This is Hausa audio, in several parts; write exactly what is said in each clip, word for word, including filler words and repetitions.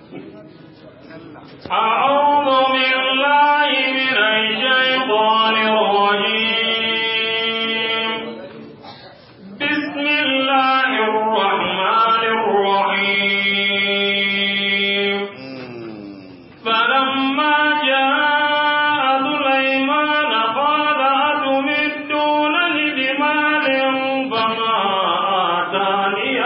أعوذ بالله من الشيطان الرجيم بسم الله الرحمن الرحيم فلما جاء سليمان قال أتمدونني بمال فما آتاني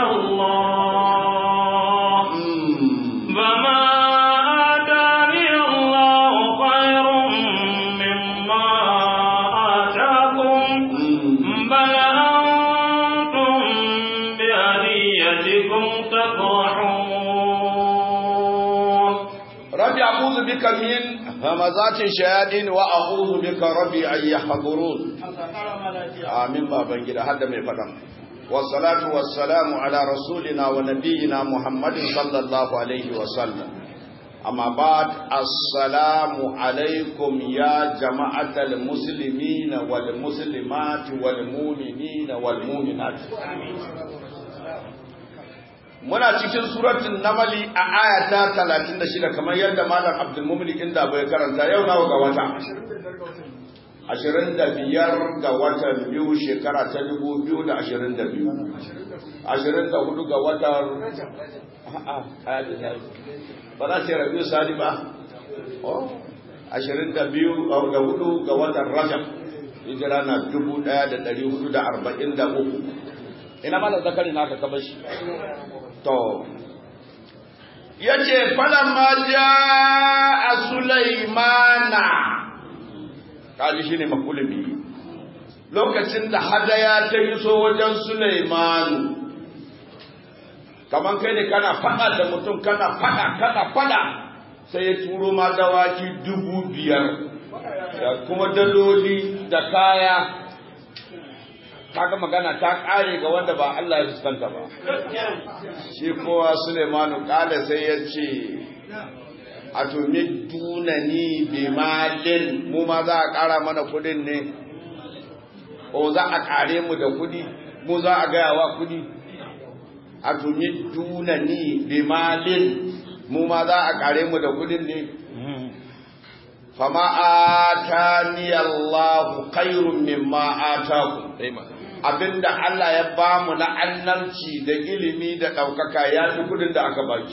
الله فما آتاني الله خير مما آتاكم بل أنتم بهديتكم تفرحون ربي أعوذ بك من همزات الشياطين وأعوذ بك ربي أن يحضرون آمين بابا جدا هذا من فتن والصلاة والسلام على رسولنا ونبينا محمد صلى الله عليه وسلم أما بعد السلام عليكم يا جماعة المسلمين والمسلمات والمؤمنين والمؤمنات muna cikin suratul namli a ayata talatin da shida kamar yadda malam Abdul Mumin inda bai karanta yau nawa ga wata ashirin da biyar ga watan biyu shekara ta dubu biyu da ashirin da biyu ashirin da hudu ga watan ba za ce rabiu sadi ba ashirin da biyu ga hudu ga watan rajab hijira na dubu daya da dari hudu da arba'in da uku ina malam zakari naka kabar shi to yace falamma jaa sulaimana kaji shine makulmi lokacin da hadaya ta iso wajen sulaimanu kaman kai ne kana fada da mutum kana fada kana fada sai ya turo ma dawaki dubu biyar da kuma daloli da kaya kaga magana ta kare ga wanda ba Allah ya fuskanta ba shi kowa Sulaimanu kala sai ya ce atumidunani bimalin mu ma za a kara mana kudin ne o za a kare mu da kudi mu za a gaya wa kudi atumidunani bimalin mu ma za a kare mu da kudin ne fama atani Allahu khairum mimma atakum abinda Allah ya bamu na annabci da ilimi da daukaka ya fi kudin da aka baki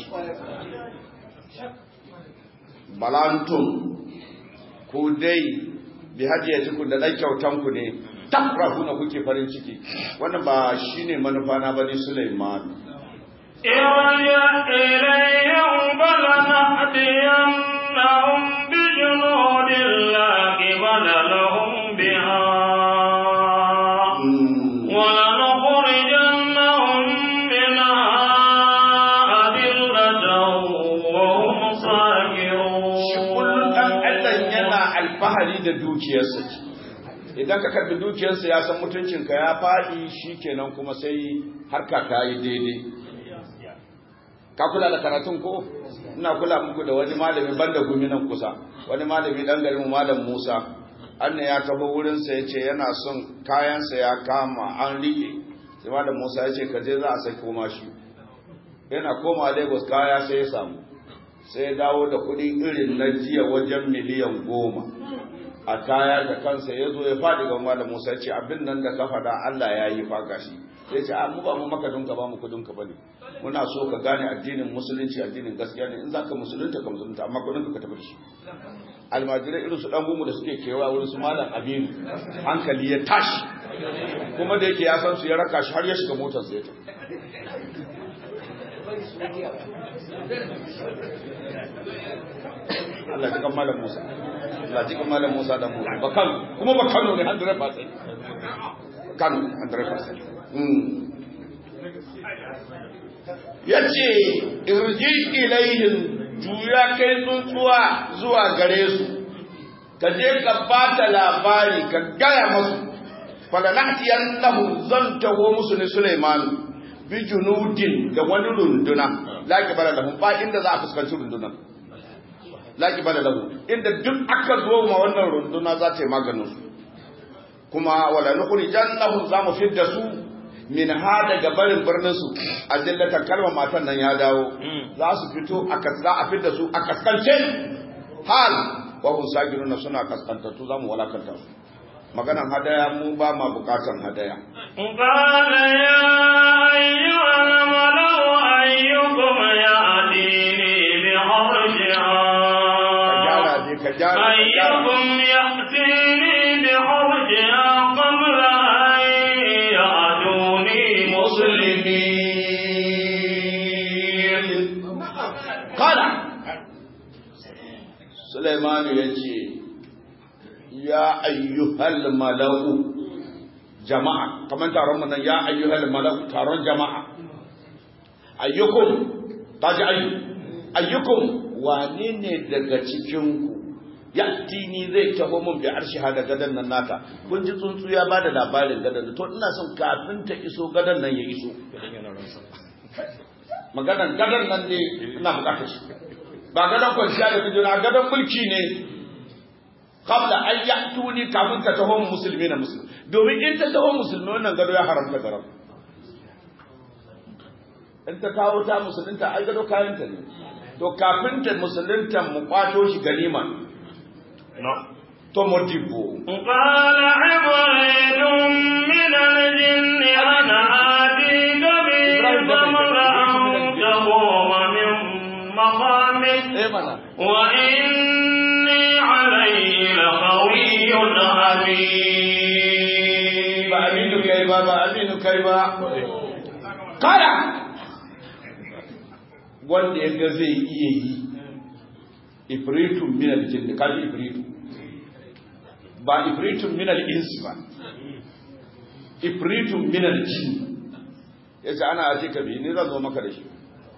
balantum ku dai bi hadiyatikum da dan kyautan ku ne tafrahuna kuke farin ciki wannan ba shine manufa na bane Sulaiman irja ilayhim falanhdiyannahum bijunudin la qibala lahum biha ولنخرجنهم منها أذلة وهم صاغرون كل أن الله ينا الفهري da dukiyarsa idan ka karbi dukiyarsa ya san mutuncinka ya faɗi shikenan kuma sai harka ta yi daidai ka kula da karatun ko ina kula muku da wani malami banda gumi nan kusa wani malami dan garin mu malam Musa anna ya taho wurin sa yace yana son kayan sa ya kama an rike sai malam Musa yace ka je za a sai koma shi yana koma Lagos kaya sai ya samu sai ya dawo da kuɗi irin na jiya wajen miliyan goma a kaya da kansa ya zo ya faɗi ga malam Musa yace abin nan da ka faɗa Allah ya yi fa gashi sai ce mu ba mu maka dunka ba mu kudin ka bane muna so ka gane addinin musulunci addinin gaskiya ne in zaka musulunta ka musulunta amma kudin ka tafi shi almajirai irin su dan gumu da suke kewa wurin su malam Aminu hankali ya tashi kuma da yake ya san su ya raka shi har ya shiga motar sa ya tafi Allah ya malam Musa Allah ya malam Musa da mu bakan kuma bakano ne one hundred percent kan one hundred percent ya ce irji ilayhim juya kai tsuntsuwa zuwa gare su ka je ka bata labari ka gaya masu falanatiyannahum zan taho musu ne Sulaiman bi junudin da wani runduna laki bala lahum ba inda za a fuskanci rundunan laki bala lahum inda duk aka zo ma wannan runduna za ta yi maganin su kuma wala nukhrijannahum za mu fidda su min ha daga barin birnin su adillatan kalmar matan nan ya dawo za su fito a kasza a fitar su a kaskance hal wa hum sagiruna suna kaskantattu zamu walakanta su maganan hadaya mu ba ma bukatan hadaya qala ya ayyuhal malau ayyukum ya'tini bi harshiha kajara je kajara ayyukum ya'tini bi harshiha qabla an ya'tuni muslimin qala Sulaiman yace ya ayyuhal mala'u jama'a kaman taron mun nan ya ayyuhal mala'u taron jama'a ayyukum taji ayyu ayyukum wane ne daga cikin ku yattini zai taho mun bi arshi hada gadan nan nata kun ji tsuntsu ya bada labarin gadan to ina son kafin ta iso gadan nan ya iso maganan gadan nan ne ina bukatar shi ba gadan kwanciya da bijina gadan mulki ne qabla an ya'tuni kafin ka taho musulmi na musulmi domin in ta taho musulmi wannan gado ya haramta garam in ta kawo ta musulunta ai gado kayan ta ne to kafin ta musulunta mu kwato shi ganima no to modibo qala ibadun min al-jinn ana atika bi samran taquma min maqamik wa inni alayhi laqawiyyun habib ba aminu kai ba ba aminu kai ba kada wanda yaga zai iya yi ifritun min al-jinn kaji ifritu ba ifritun min al-ins ba ifritun min al-jinn yace ana aje ka bi ni zan zo maka da shi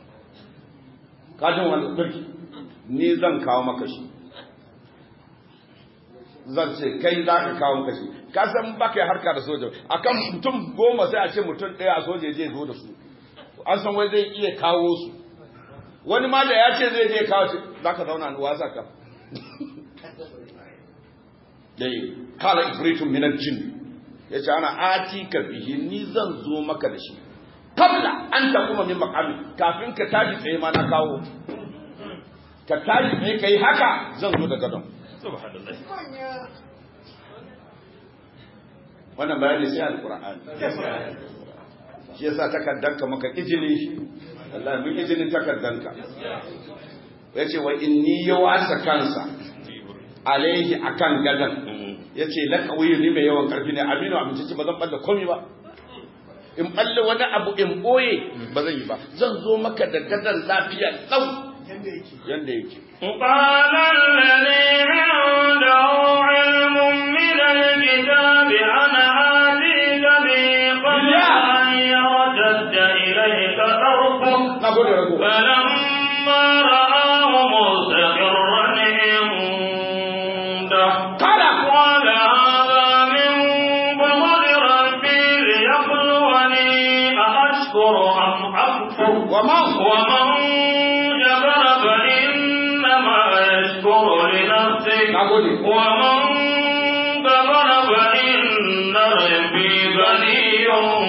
kajin wannan sarki ni zan kawo maka shi zan ce kai za ka kawo maka shi ka san ba kai harka da soja akan mutum goma sai a ce mutum ɗaya a soja zai zo da su an san wai zai iya kawo su wani ma da ya ce zai je kawo shi za ka zauna ni wasa ka dai kala ifritun min al-jinn yace ana atika bihi ni zan zo maka da shi kabla an ta kuma min makami kafin ka tashi tsaye ma na kawo ka tashi tsaye kai haka zan zo da gadon subhanallah wannan bayani sai alqur'ani shi yasa takaddanka maka izini shi Allah mun izinin takaddanka yace wa inni yawasa kansa alaihi akan gadan yace laqawi ni mai yawan karfi ne aminu amince ba zan balla komai ba in balle wani abu in boye ba zan yi ba zan zo maka da gadan lafiya tsau yanda yake yanda yake qala alladhi 'indahu 'ilmun min al-kitabi ana atika bi qabla an yartadda ilayka tarfuk nagode rago falamma ra'ahu mustaqirran 'inda qala qala hadha min fadli rabbi liyabluwani ashkuru am akfur wa ma wa man jabara fa innama yashkuru li nafsihi nagode wa man kafara fa inna rabbi ghaniyyun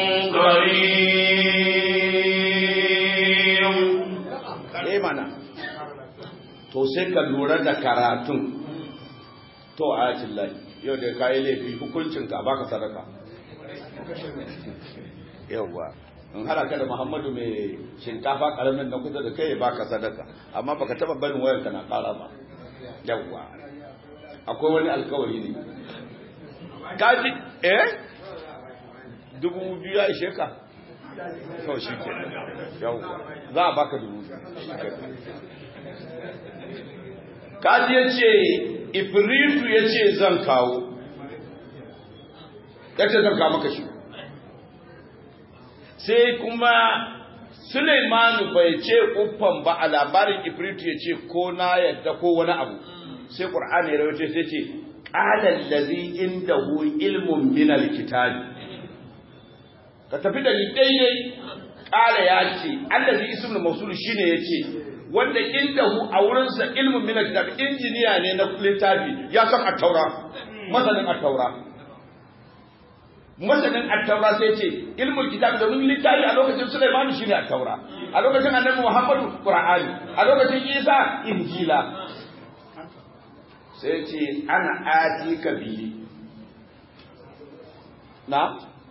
karim. eh mana to sai ka lura da karatun to ayatul lahi yau da kai laifi hukuncin ka baka sadaka yawa in haraka da Muhammadu mai shinkafa karamin na kusa da kai baka sadaka amma baka taba barin wayar ka na kara ba yawa akwai wani alkawari ne kaji eh dubu biyu ya ishe ka to shi ke yawa za a baka dubu kaji ya ce ifritu ya ce zan kawo ya ce zan kawo maka shi sai kuma Suleimanu bai ce uffan ba a labarin ifritu ya ce ko na yadda ko wani abu sai Qur'ani ya rawaito sai ce qala allazi indahu ilmun min alkitabi ka tafi da ni daidai qala ya ce allazi ismul mawsul shine yace wanda indahu a wurin sa ilmun min alkitabi injiniya ne na littafi ya san at-taura masanin at-taura masanin at-taura sai ce ilmul kitab domin littafi a lokacin Sulaiman shine at-taura a lokacin annabi Muhammadu Qur'ani a lokacin Isa injila sai ce ana atika bihi na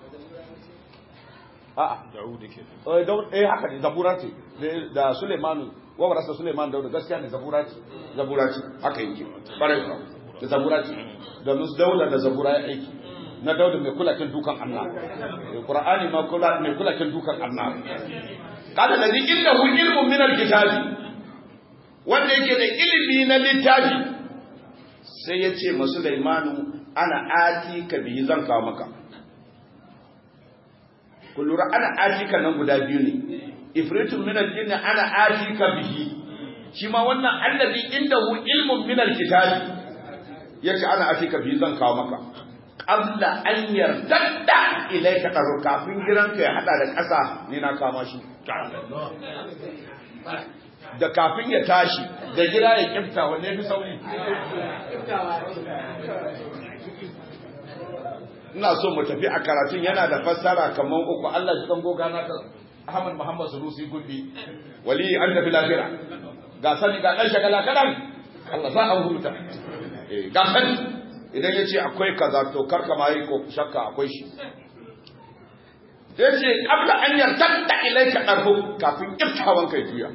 a Dawud ke eh Dawud eh haka ne zabura ce da Sulaiman wa warasa Sulaiman Dawud gaskiya ne zabura ce zabura ce haka yake bare da zabura ce da nus daula da zabura ya aiki na Dawud mai kula kin dukan Allah Qur'ani ma kula mai kula kin dukan Allah kada ladhi innahu ilmun min al-kitabi wanda yake da ilimi na littafi sai ya ce masu Sulaimanu ana ati ka bihi zan kawo maka kullura ana ati ka nan guda biyu ne ifritun min al-jinni ana ati ka bihi shi ma wannan allazi indahu ilmun min al-kitabi yace ana ati ka bihi zan kawo maka qabla an yardadda ilayka daru kafin giranka ya hada da ƙasa ni na kama shi da kafin ya tashi da gida ya kifta wanne fi sauri ina so mu tafi a karatun yana da fassara kaman uku Allah ji kan goga na Ahmad Muhammad Sulusi Gulbi wali an tafi lafiya ga sani ga dan shagala kadan Allah sa an huta eh ga sani idan yace akwai kaza to karka mai ko shakka akwai shi yace qabla an yartadda ilayka darhu kafin iftawan kai juya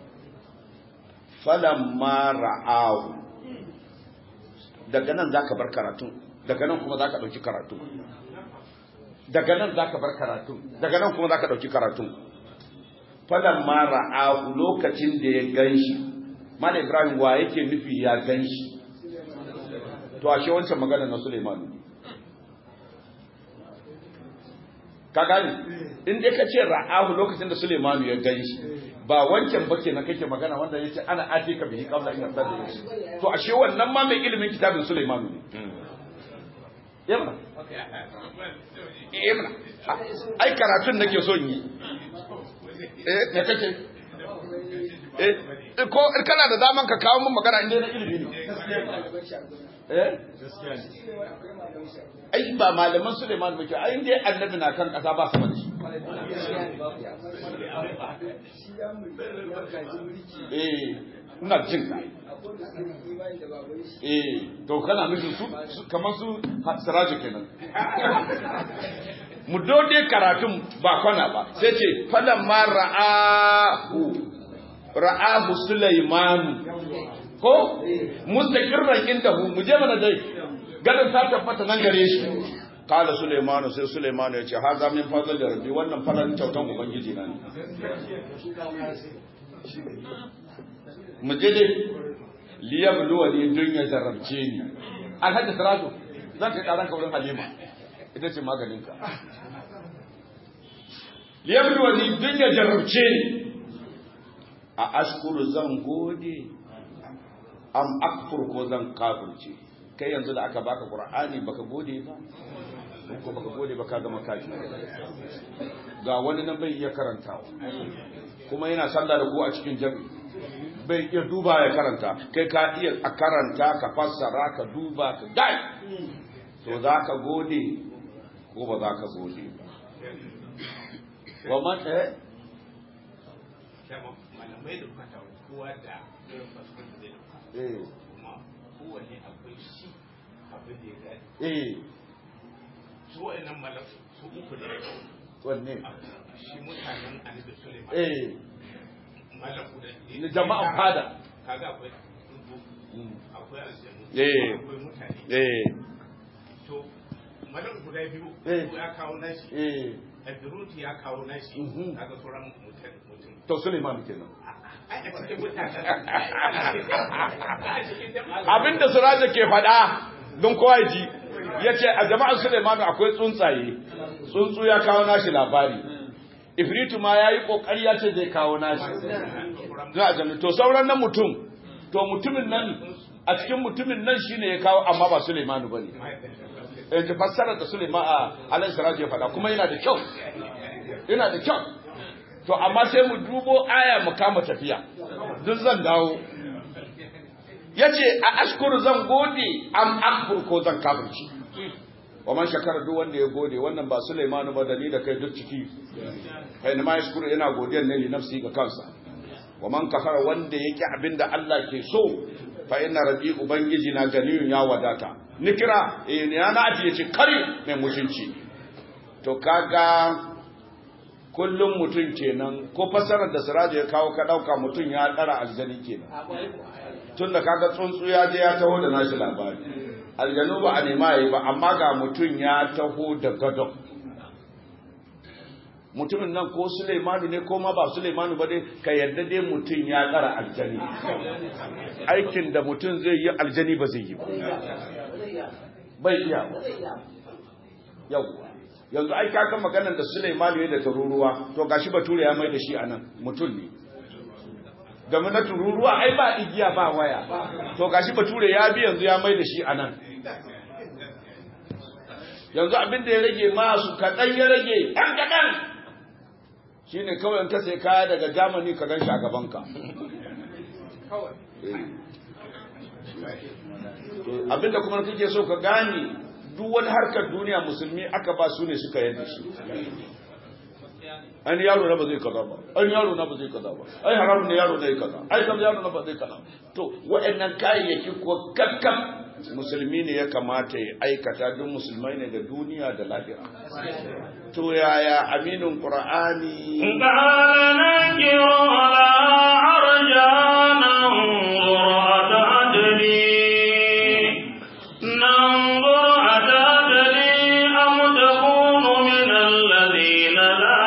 falamma ra'ahu daga nan zaka bar karatu daga nan kuma zaka dauki karatu daga nan zaka bar karatu daga nan kuma zaka dauki karatu falamma ra'ahu lokacin da ya ganshi Malam Ibrahim wa yake nufi ya ganshi to ashe wancan magana na Sulaiman ka gani in dai ka ce ra'ahu lokacin da Sulaiman ya ganshi ba wancan bace na kake magana wanda yace ana atika bihi qabla in yarda da shi to ashe wannan ma mai ilimin kitabin Sulaiman ne yamma yamma ai karatun nake so yi eh ne kake eh ko kana da zaman ka kawo mun magana inda na ilimi ne eh ai ba malaman Sulaiman ba ke ai inda annabi na kan kasa ba sama da shi eh ina jin ka eh to kana nufin su kamar su siraji kenan mu dode karatun ba kwana ba sai ce falan ma ra'ahu ra'ahu Sulaiman ko mustaqirran indahu mu je mana dai gadan ta tabbata nan gare shi kala Sulaiman sai Sulaiman ya ce haza min fadl da rabbi wannan falan kyautan ubangiji na ne mu je dai liyabluwa ni dunya jarabce ni alhaji saratu zan kai karan ka wurin Halima ita ce maganin ka liyabluwa ni dunya jarabce ni a ashkuru zan gode am akfur ko zan kafirce kai yanzu da aka baka Qur'ani baka gode ba ko baka gode ba ka zama kafi ga wani nan bai iya karantawa kuma yana sallah da ku a cikin jami'i bai iya duba ya karanta kai ka iya a karanta ka fassara ka duba ka dai to za ka gode ko ba za ka gode ba wa man eh malamai da fata kowa da irin fasfon da zai dauka eh kuma kowanne akwai shi abin da ya gani eh su wa'annan malam su uku ne wanne shi mutanen Annabi Sulaiman eh malam guda ni jama'an fada kaga akwai tsuntsu akwai aljanu eh akwai mutane eh to malam guda biyu Eh. ko ya kawo nashi eh Abduruti ya kawo nashi Mhm. kaga sauran mutum mutum to Sulaiman kenan ai a cikin mutanen abinda Suraja ke faɗa don kowa ya ji yace a jama'ar Sulaiman akwai tsuntsaye tsuntsu ya kawo nashi labari Ifritu ma yayi kokari ya ce zai kawo nashi za a to sauran nan mutum to mutumin nan a cikin mutumin nan shine ya kawo amma ba Sulaiman bane eh ta fassara da Sulaiman a alaihi salatu ya faɗa kuma yana da kyau yana da kyau to amma sai mu dubo aya mu kama tafiya duk zan dawo yace a ashkuru zan gode am akfur ko zan kafirci wa man shakara duk wanda ya gode wannan ba Sulaimanu ba dali da kai duk ciki kai ne ma yashkuru yana godiyar ne li nafsi ga kansa wa man kafara wanda yake abinda Allah ke so fa inna rabbi ubangiji na ganiyun ya wadata ni kira eh ya na aji yace kare mai mutunci to kaga kullum mutun kenan ko fasarar da Siraje ya kawo ka dauka mutun ya dara aljani kenan tunda kaga tsuntsu ya je ya taho da nashi labari aljanu ba a nema yayi ba amma ga mutun ya taho da gadon mutumin nan ko Sulaimanu ne ko ma ba Sulaimanu ba dai ka yarda dai mutun ya tsara aljani aikin da mutun zai yi aljani ba zai yi ba bai iya yau yanzu ai ka kan maganar da Sulaimanu ya da tururuwa to gashi bature ya mai da shi anan mutun ne game na tururuwa ai ba igiya ba waya to gashi bature ya bi yanzu ya mai da shi anan yanzu abin da ya rage masu kaɗan ya rage ɗan kaɗan shi ne kawai ka sai kaya daga Germany ka gan shi a gabanka abin da kuma kake so ka gane duk wani harkar duniya musulmi aka ba su ne suka yadda shi an yaro na ba zai kaza ba an yaro na ba zai kaza ba ai haramun ne yaro zai kaza ai kam yaro na ba zai kaza to wa'annan kayayyaki ko kakkan musulmi ne ya kamata ya aikata duk musulmai ne da duniya da lahira to yaya aminin qur'ani qala nakiru ala arjana qur'ata adli nanzur atadli am takunu min alladhina la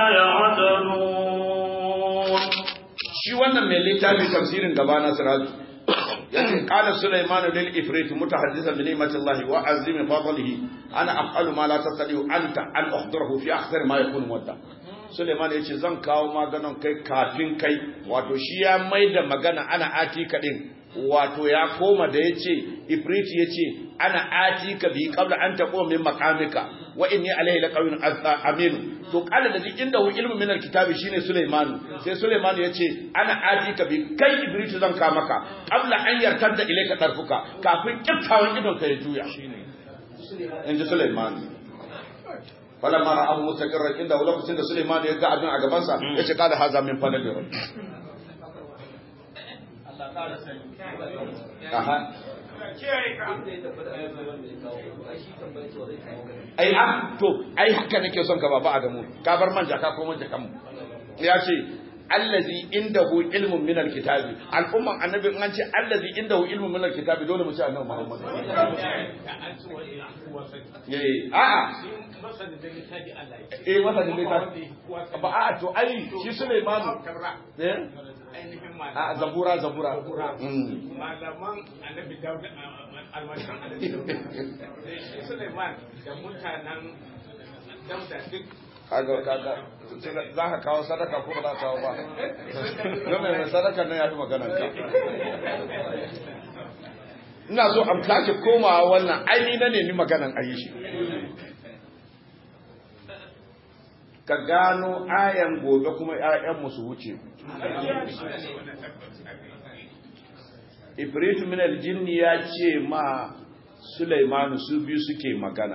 yahtadun shi wannan mai littafin tafsirin gaba na Siraju قال سليمان للإفريت متحدثا بنعمة الله وعظيم فضله أنا أفعل ما لا تستطيع أنت أن أحضره في أكثر ما يكون مدة سليمان yace zan kawo maganan kai kafin kai wato shi ya maida magana ana atika din wato ya koma da yace Ifrit yace ana atika bi qabla an taqum min maqamika wa inni alayhi laqawin amin to kala da inda hu ilmu min alkitabi shine Sulaiman sai Sulaiman yace ana atika bi kai Ifrit zan ka maka qabla an yartadda ilayka tarfuka kafin kiftawan idon ka ya juya inji Sulaiman falamma ra'ahu mustaqirran inda lokacin da Sulaiman ya ga abin a gaban sa yace kada haza min fadli rabbi Allah ƙara sani aha ai ah to ai haka nake son ka baba Adamu ka bar manja ka ko manja kanmu ya ce allazi indahu ilmun min alkitabi al'umman annabi in an ce allazi indahu ilmun min alkitabi dole mu ce annabi Muhammad eh a'a eh masa da littafi ba a to ai shi Sulaiman eh a zabura zabura malaman annabi Dawud almashan annabi shi Sulaiman da mutanen Dauda duk kaga kaga za ka kawo sadaka ko ba za ka kawo ba don mai sadaka nan ya fi maganar ka ina so am sake komawa wannan aini na nemi maganar ayi shi ka gano ayan gobe kuma ƴaƴan su wuce Ibritu min aljinn ya ce ma Sulaimanu su biyu suke magana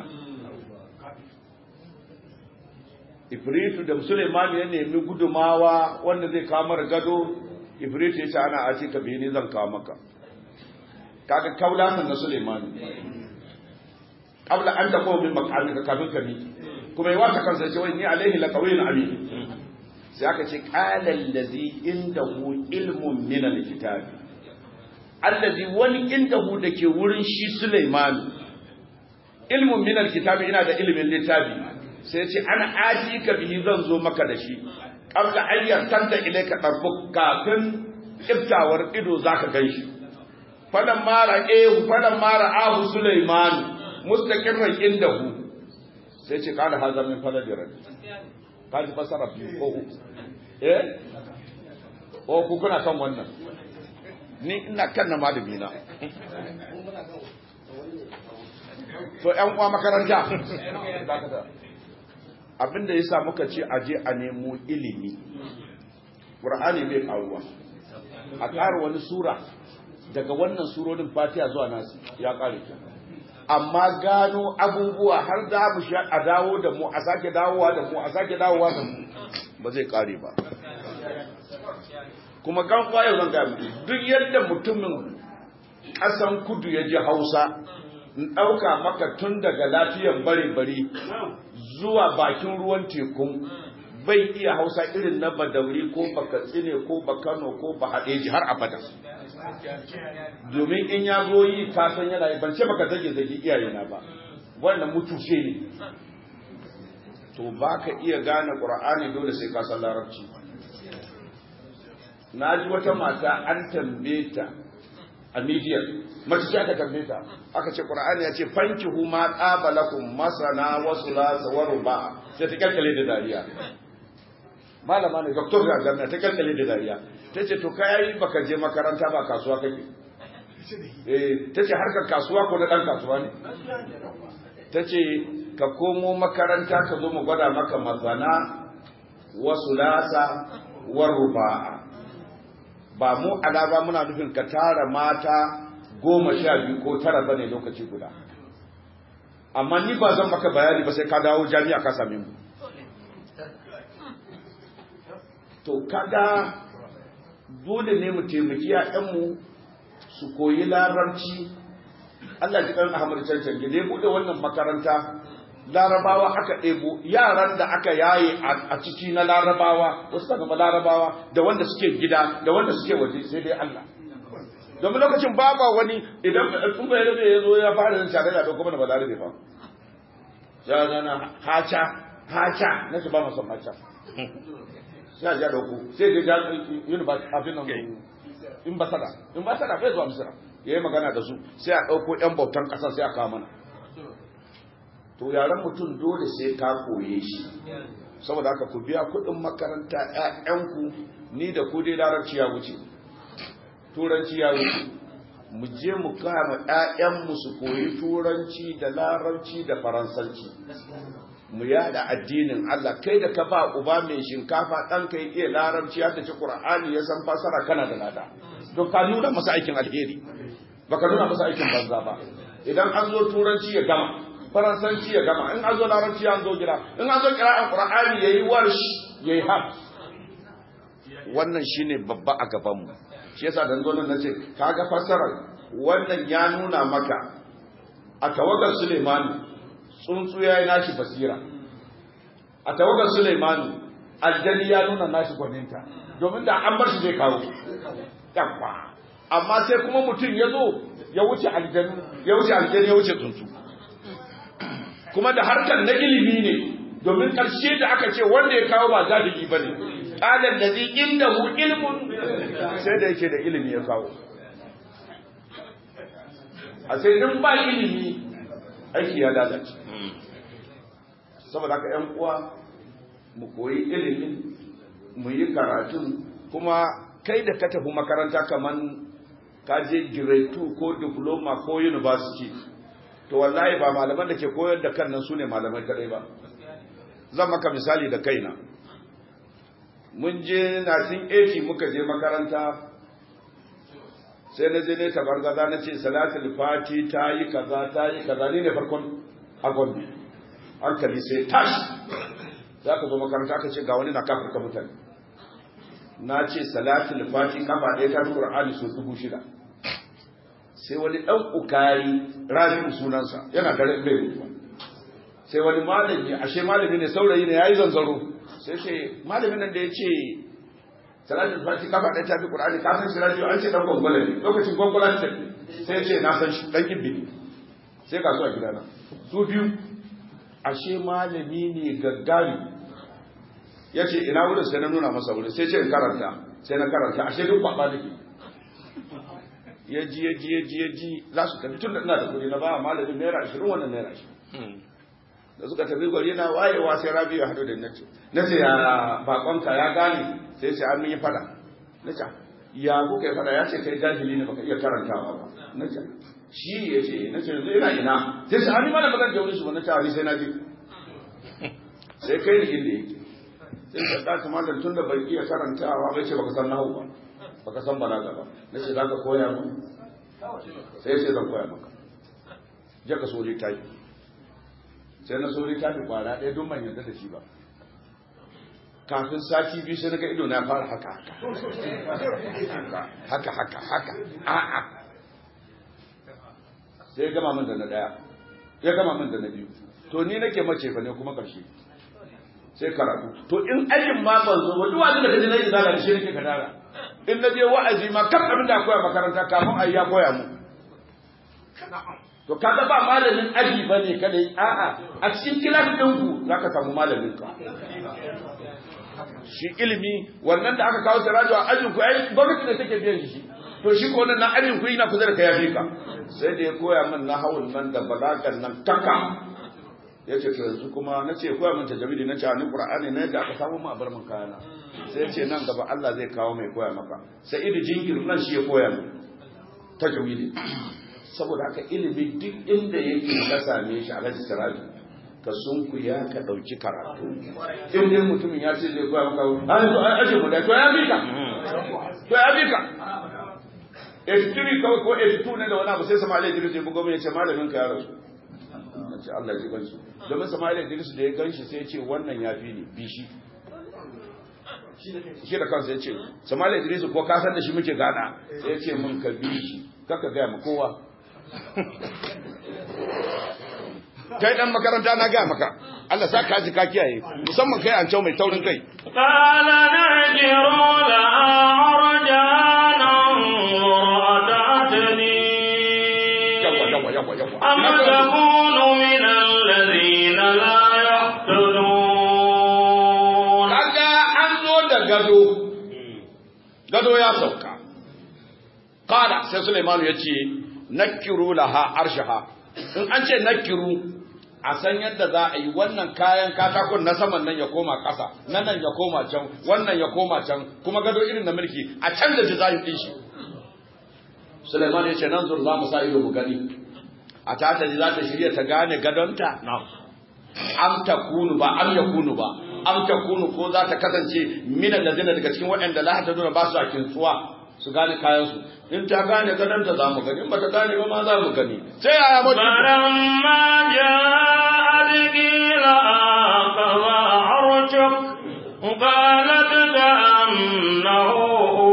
Ibritu da Sulaimanu ya nemi gudumawa wanda zai kawo mara gado Ibritu ya ce ana ace ka bi ni zan kawo maka kaga kaulasan na Sulaimanu qabla an taqum min maqamika kafin ka miki kuma yi wata kansa ce wai ni alaihi laqawin amin sai aka ce qala allazi indahu ilmun min alkitab allazi wani indahu dake wurin shi Sulaiman ilmun min alkitab ina da ilimin littafi sai ce ana atika bihi zan zo maka da shi qabla an yartanda ilayka darbuk kafin iftawar ido zaka ganshi falan mara eh falan mara ahu Sulaiman mustaqirran indahu sai ce kada haza min faladi rabbi kaji fasara biyu ko uku eh o ku kuna kan wannan ni ina kan na malami na to ƴan uwa makaranta abinda yasa muka ce aje a nemo ilimi Qur'ani bai karuwa a ƙara wani sura daga wannan surorin Fatiha zuwa Nasi ya ƙare amma gano abubuwa har da mu sha a dawo da mu a sake dawowa da mu a sake dawowa da mu ba zai kare ba. Kuma kan kwayo zan ga duk yadda mutumin ƙasan kudu ya ji Hausa in ɗauka maka tun daga lafiyan bare-bare zuwa bakin ruwan tekun bai iya Hausa irin na Badauri ko Bakatsine ko Bakano ko Bahadeji har abada. Domin in ya zo yi ka san yana yi, ban ce baka zage zage iyaye na ba, wannan mutushe ne. To baka iya gane Qur'ani dole sai ka san Larabci. Na ji wata mata an tambaye ta a media, mace ce aka tambaye ta, aka ce Qur'ani ya ce fankihu ma qabalakum masana wa sulasa wa ruba, sai ta kalkale da dariya. Malama ne doctor da jami'a ta kalkale da dariya. Tace to kai baka je makaranta ba, kasuwa kake. Eh, tace harkar kasuwa ko na dan kasuwa ne? Tace ka komo makaranta ka zo mu gwada maka masana wa sulasa wa ruba. Ba mu alaba muna nufin ka tara mata goma sha biyu ko tara bane lokaci guda. Amma ni ba zan maka bayani ba sai ka dawo jami'a ka same mu. To kaga dole ne mu taimaki ƴaƴanmu su koyi larabci. Allah ji kan Ahmad Cancan da ya bude wannan makaranta Larabawa aka ɗebo yaran da aka yaye a ciki na Larabawa, wasu daga Larabawa da wanda suke gida da wanda suke waje sai dai Allah. Domin lokacin baba wani idan in bai rabe ya zo ya fara yin tare da dogo bane ba Larabe ba. Ya zana hacha hacha na shi ba masa hacha. Sai ya dauko sai da university abin nan in ba sada in ba sada bai zuwa Misra yayi magana da su sai a dauko yan bautan kasa sai a kawo mana. To yaran mutum dole sai ka koye shi, saboda haka ku biya kuɗin makaranta ƴaƴanku. Ni da ku dai larabci ya wuce, turanci ya wuce, mu je mu kama ƴaƴanmu su koyi turanci da larabci da faransanci, mu yada addinin Allah. Kai da ka ba uba mai shinkafa ɗan ka iya larabci ya tace Qur'ani ya san fasara kana da lada, don ka nuna masa aikin alheri, baka nuna masa aikin banza ba. Idan an zo turanci ya gama, faransanci ya gama, in an zo larabci an zo gida, in an zo kira'an Qur'ani yayi warsh yayi haf. Wannan shine babba a gaban mu. Shi yasa dan zo nan nace kaga fasarar wannan ya nuna maka a tawagar Suleiman tsuntsu yayi nashi basira, a tawagar Suleiman aljani ya nuna nashi gwaninta, domin da an bar shi zai kawo yakwa. Amma sai kuma mutum ya zo ya wuce aljani ya wuce aljani ya wuce tsuntsu. Kuma da harkar na ilimi ne, domin ƙarshe da aka ce wanda ya kawo ba zalimi ba ne, ƙalar da zai inda hu ilmun sai da yake da ilimi ya kawo. A sai in ba ilimi aiki ya lalace. Saboda haka ‘yan uwa mu koyi ilimin, mu yi karatun, kuma kai da ka tafi makaranta kaman ka je grade two ko diploma ko university, to wallahi ba malaman da ke koyar da kan nan su ne malamai kadai ba. Zan maka misali da kaina. Mun je nineteen eighty muka je makaranta, sai na je ne tabargaza na ce salatul fati ta yi kaza ta yi kaza, ni ne farkon a Gombe. Hankali sai tashi, za ka zo makaranta aka ce ga wani na kafirka mutane. Na ce salatul fati kafa ɗaya ta fi Qur'ani so dubu shida. Sai wani ɗan ukari Rabi'u sunansa, yana da rai mutuwa. Sai wani malami, ashe malami ne saurayi ne yayi zanzaro. Sai ce malamin nan da ya ce salatul fati kafa ɗaya ta fi Qur'ani, ka san shi Rabi'u, an ce dan gongola ne, lokacin gongola ce. Sai ce na san shi dan kibbi ne. Sai ka zo a gidana. Su biyu ashe malami ne gaggari. Ya ce ina wurin, sai na nuna masa wurin, sai ce in karanta, sai na karanta, ashe duk kwaba nake. Ya ji ya ji ya ji ya ji za su tafi, tun da ina da kuɗi na ba malamin naira ashirin, wannan naira ashirin. Da suka tafi gwari na wayewa sai Rabi'u ya haɗu da nace nace ya bakonka ya gane, sai ce an yi fada. Nace ya kuka yi fada? Ya ce kai jahili ne baka iya karantawa ba. Nace shi ya ce, nace yanzu ina ina, sai ce ani mana bazan jaure shi ba. Nace ani sai na je, sai kai ni inda yake. Sai ka ta malam tun da bai iya karantawa bai ce baka san nahu ba, baka san balaga ba. Nace zaka koya mu? Sai sai zan koya maka. je ka so littafi sai na so littafi kwara ɗaya don ban yarda da shi ba kafin sati biyu sai na ga ido na fara haka haka haka haka a'a sai ya gama min da na ɗaya ya gama min da na biyu to ni nake mace fa ne kuma ƙarshe sai karatu to in ajin ma ban zo ba duk wanda da kaje na yi zalunci shi nake kadara in na je wa'azi ma kan abin da koya makaranta kafin ayi ya koya mu to kaga ba malamin aji bane kada a'a a cikin kilas din ku zaka samu malamin ka shi ilimi wannan da aka kawo siraju a ajin ku ai gwamnati ne take biyan shi to shi ko nan ajin ku ina kusa da kai yafi ka sai da ya koya min nahawun nan da balagan nan taka yace to yanzu kuma nace koya min tajwidi nace ni qur'ani ne da aka samu mu a bar mun kayana sai yace nan gaba Allah zai kawo mai koya maka sai idi jingir nan shi ya koya min tajwidi saboda haka ilimi duk inda yake ka same shi a rajin siraju ka sunku ya ka dauki karatu in dai mutumin ya ce zai koya maka ai to ai aje mu da to ya bi ka to ya bi ka eighty-three kawai ko eighty-two ne da wani abu sai Sama'ila Idris ya bugo mai ya ce malamin ka ya rasu ce Allah ya ji gansu domin Sama'ila Idris da ya ganshi sai ya ce wannan ya fi ni bi shi shi da kansa ya ce Sama'ila Idris ko ka san da shi muke gada sai ya ce mun ka bi shi kaka ga mu kowa kai dan makaranta na ga maka Allah sa ka ji ka kiyaye musamman kai an cewa mai taurin kai qala najiru la arjana radatni yawa yawa yawa yawa am takunu min alladhina la yahtadun kaga an zo da gado gado ya sauka qala sai Sulaiman ya ce nakiru laha arshaha in an ce nakiru a san yadda za a yi wannan kayan katakon na saman nan ya koma ƙasa nan nan ya koma can wannan ya koma can kuma gado irin na mulki a canza design din shi Sulaiman ya ce nan zur za mu sa ido mu gani a ta ta za ta shirya ta gane gadonta am takunu ba am yakunu ba am takunu ko za ta kasance minan ladina daga cikin waɗanda la ta duna ba su a kintsuwa su gane kayansu in ta gane gadonta za mu gani in ba ta gane ba ma za mu gani sai yaya mutu falamma ja'at qila aqwa arjuk qalat annahu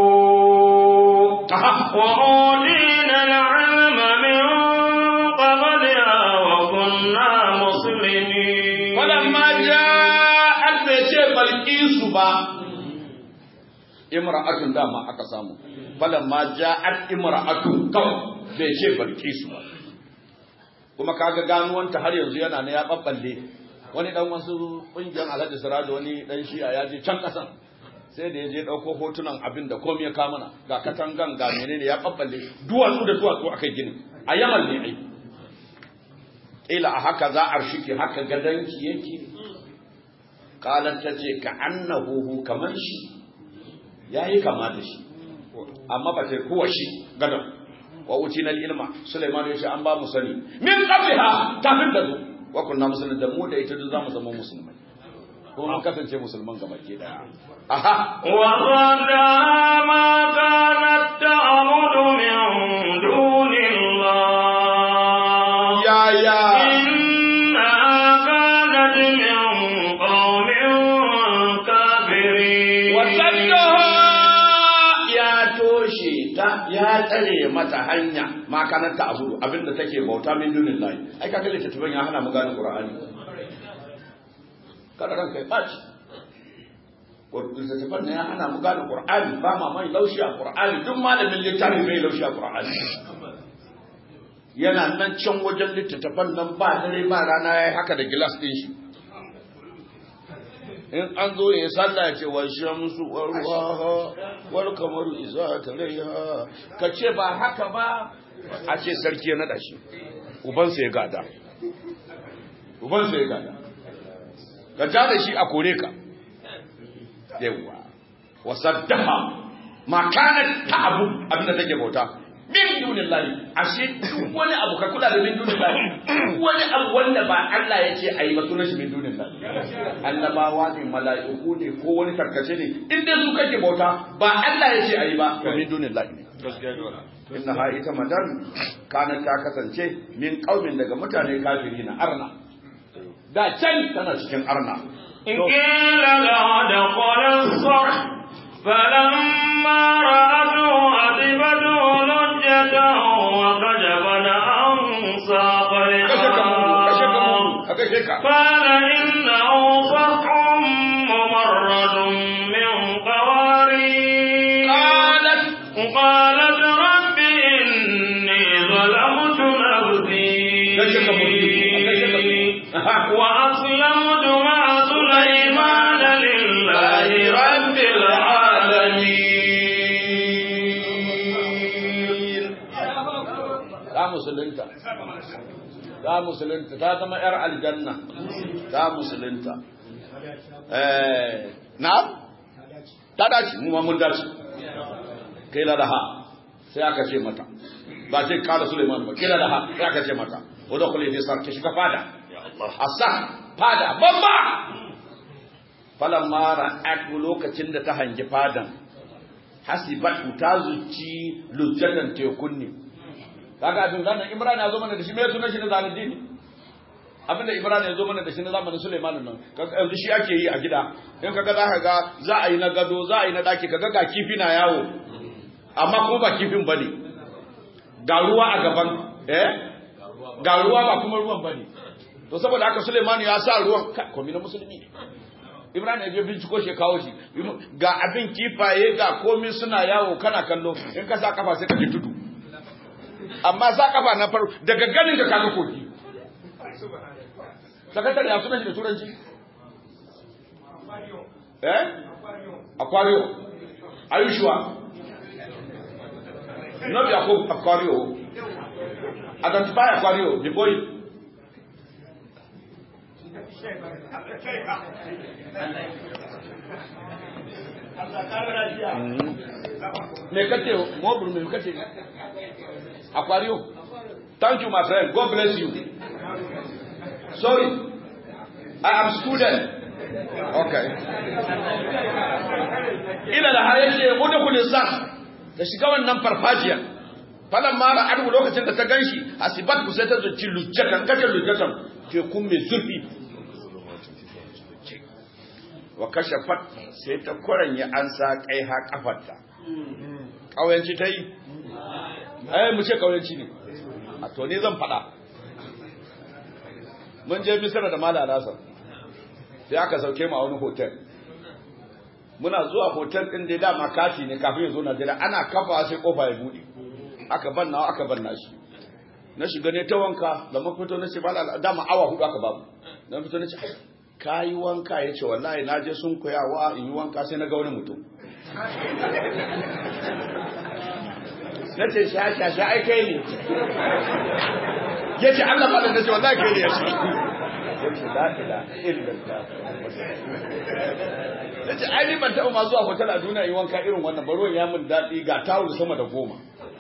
wa udina al-ilma min qabliha wa kunna muslimin falamma ja'at bai ce balqisu ba imra'atun dama aka samu falamma ja'at imra'atun kawai bai ce balqisu ba kuma kaga ganuwanta har yanzu yana ne ya babballe wani dan wasu kungiyar Alhaji Siraju wani dan shi'a ya je can kasan sai da ya je dauko hotunan abin da komai ya ka mana ga katangan ga menene ya babballe duwatsu da duwatsu akai gini a Yaman ne ai ila a haka za a shike haka gadanki yake qalat tace ka annahu kaman shi yayi kama da shi amma ba ta kuwa shi gadan wa utina ilma Sulaiman ya ce an ba mu sani min qabliha kafin da zu wa kunna muslimin da mu da ita duk zamu zama musulmai ko mun kasance musulman gaba ke daya aha wa qala ma kanat ta'budu min dunillah ya ya inna kanat min qaumin kafirin wa saddaha ya toshe ta ya tsare mata hanya ma kanan ta abudu abinda take bauta min dunillahi ai kaga littafin ya hana mu gane Qur'ani kada ranka ya baci littafin ya hana mu gane Qur'ani ba ma mai laushi a Qur'ani duk malamin littafi mai laushi a Qur'ani yana nan can wajen littafin nan ba dare ba rana yayi haka da gilas din shi in an zo ya sallah ya ce wa shamsu wa ruha wal kamaru iza talaiha ka ce ba haka ba a ce sarki ya nada shi ubansa ya gada ubansa ya gada ka ja da shi a kore ka yawa wa saddaha ma kanat ta'abu abinda take bauta min dunillahi ashe duk wani abu ka kula da min dunillahi wani abu wanda ba Allah yake ayi ba sunan shi min dunillahi annabawa ne mala'iku ne ko wani tarkace ne in dai su kake bauta ba Allah yake ayi ba to min dunillahi ne inna ha ita madan kana ta kasance min qaumin daga mutane kafiri na arna da can tana cikin arna قيل لا دخل الصرح فلما رأته أذبته لجة وكشفت عن ساقيها قال إنه صرح ممرد من قوارير قالت قالت رب إني ظلمت نفسي وأسلمت مع سليمان لله رب العالمين. ta musulunta ta musulunta ta zama yar aljanna ta musulunta eh na ta dace mu ma mun dace kai la daha sai aka ce mata ba sai kala Suleiman ba kila daha sai aka ce mata wadda kulli fi sarki shiga fada asa fada babba falamma ra'at lokacin da ta hangi fadan hasibat ta zuci lujjatan tekun ne kaga abin zanan Imran ya zo mana da shi me sunan shi na zalidin abinda Imran ya zo mana da shi na zamanin Sulaiman nan yanzu shi ake yi a gida in kaga za ka ga za a yi na gado za a yi na daki kaga ga kifi na yawo amma kuma ba kifin bane ga ruwa a gaban eh ga ruwa ba kuma ruwan bane to saboda haka Sulaiman ya sa ruwan komai na musulmi ne Imran ya je binciko shi kawo shi ga abin kifaye ga komai suna yawo kana kallo in ka sa kafa sai ka ji tudu amma sa kafa na faru daga ganin da kaga koki sakatare ya sunan shi da turanci eh aquarium are you sure no be aquarium identify aquarium before you me kace mobile me kace aquarium thank you my friend god bless you sorry I am student okay ila da har yace udkhul sa da shiga wannan farfajiya falan ma ra'adu lokacin da ta ganshi asibat ku sai ta zuci lujjatan kace lujjatan ke kun me zurfi wa kashafat sai ta koranya an sa kai ha kafarta kauyanci tai ai mu ce kauyanci ne a to ne zan fada mun je Misra da Malam Hassan sai aka sauke mu a wani hotel muna zuwa hotel din da dama kati ne kafin ya zo Najeriya ana kafa sai kofa ya bude aka banna aka banna shi na shiga ne ta wanka da mun fito na ce Malam dama awa hudu aka babu na fito na ce kai wanka yace wallahi na je sun koyawa in yi wanka sai na ga wani mutum na ce sha sha sha ai kai ne yace Allah ba da nace wallahi kai ne ya shi yace la ilaha illallah nace ai ni ban taɓa ma zuwa hotel a duniya yi wanka irin wannan baruwan ya mun dadi ga tawul sama da goma